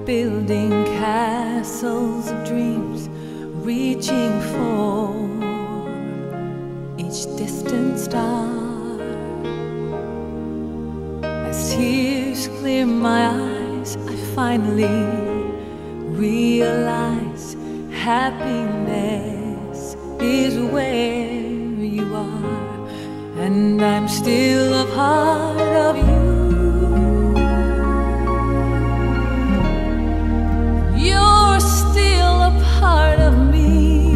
building castles of dreams, reaching for each distant star. As tears clear my eyes, I finally realize happiness is where you are, and I'm still a part of you. You're still a part of me,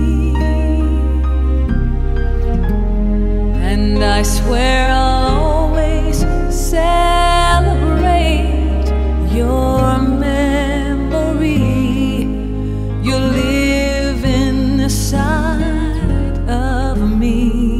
and I swear I'll always celebrate your memory. You live inside of me.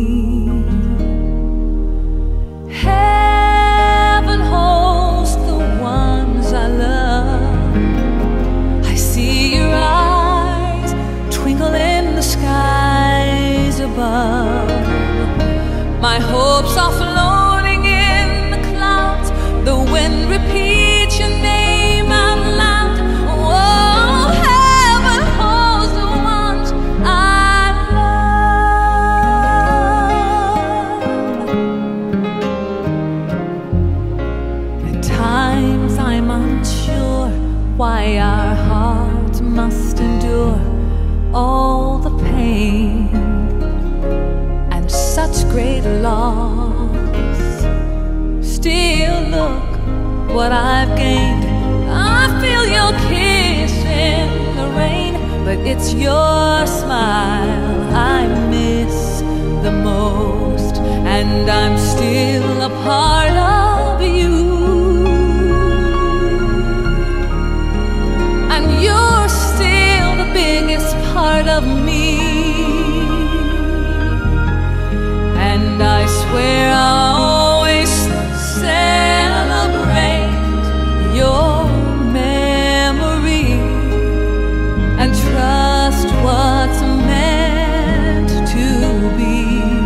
Heaven holds the ones I love. I see your eyes twinkle in the skies above. My hopes are floating in the clouds. The wind repeats your name out loud. Oh, heaven holds the ones I love. At times I'm unsure why our hearts must endure all the pain and such great loss. Still, look what I've gained. I feel your kiss in the rain, but it's your smile I miss the most, and I'm still a part of you. And you're still the biggest part of me, and I swear I'll always celebrate your memory and trust what's meant to be.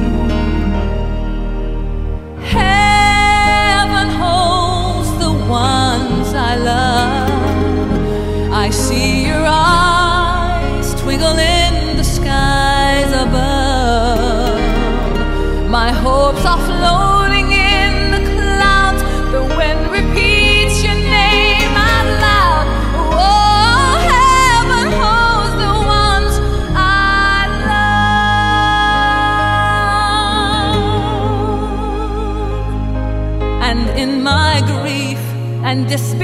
Heaven holds the ones I love. I see your eyes twinkle in the skies above. My hopes are floating in the clouds. The wind repeats your name out loud. Oh, heaven holds the ones I love. And in my grief and despair,